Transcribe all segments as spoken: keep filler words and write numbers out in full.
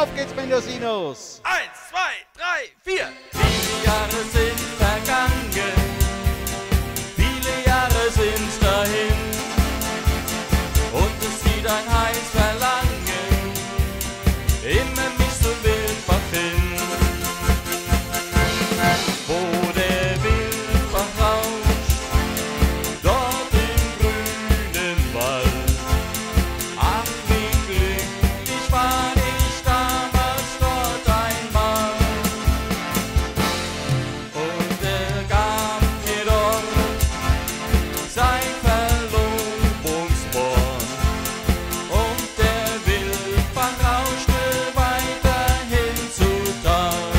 Auf geht's, Mendocinos! Eins, zwei, drei, vier. Viele Jahre sind vergangen, viele Jahre sind dahin, und es zieht ein heiß Verlangen immer mich zum Wildbach hin. Wo der Wildbach rauscht, dort im grünen Wald, ach wie glücklich war ich damals dort einmal. Und er gab mir dort sein Verlobungswort, und der Wildbach rauschte weiterhin zu Tag.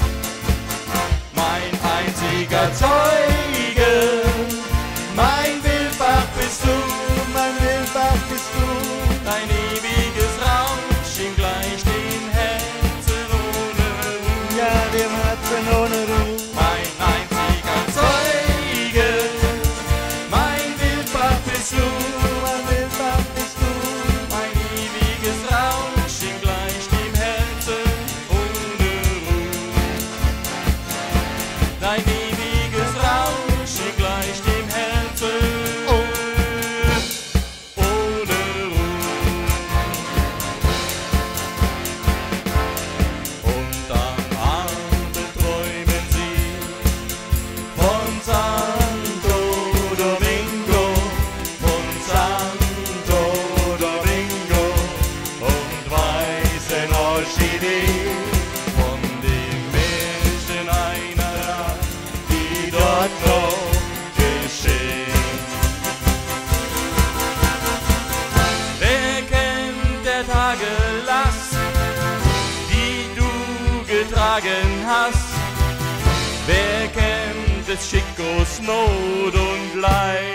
Mein einziger Zeuge, mein Wildbach bist du, Mein Wildbach bist du! dein ewiges Rauschen gleicht den Herzen ohne Ruhe. Ja, dem Herzen ohne Ruhe! Mein einziger Zeuge, mein Wildbach bist du, Mein Wildbach bist du! mein ewiges Rauschen gleicht dem Herzen ohne Ruhe. Dein ewiges Rauschen gleicht dem Herzen ohne Ruhe. Und am Abend träumen sie von Santo Domingo, von Santo Domingo und weißen Orchideen, von dem Märchen einer Nacht, die dort noch geschehen. Wer kennt der Tage Last, die du getragen hast? Wer kennt des Schickos Not und Leid?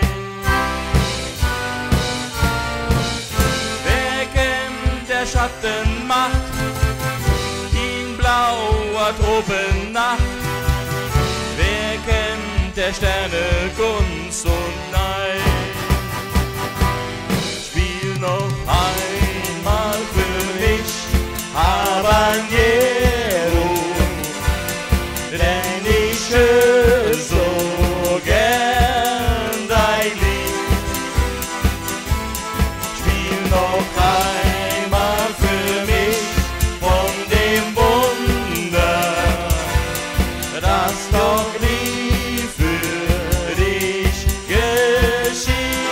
Wer kennt der Schatten Macht in blauer Tropennacht? Wer kennt der Sterne Gunst und Neid? Spiel noch einmal für mich Habanero, denn ich höre so gern dein Lied. Spiel noch einmal für mich von dem Wunder, das doch nie für dich geschieht.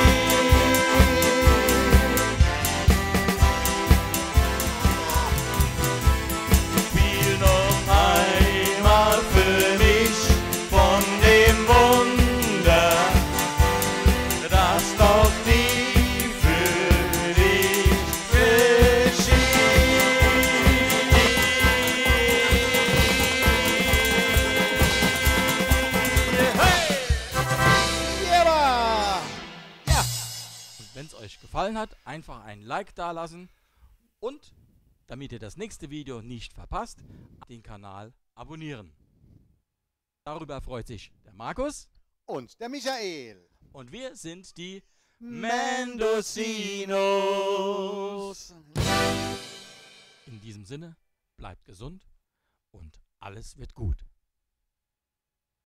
Spiel noch einmal für mich von dem Wunder, das doch nie für dich geschieht. Hey! Ja! Ja! Und wenn es euch gefallen hat, einfach ein Like dalassen und, damit ihr das nächste Video nicht verpasst, den Kanal abonnieren. Darüber freut sich der Markus Und der Michael! und wir sind die Mendocinos! In diesem Sinne, bleibt gesund und alles wird gut.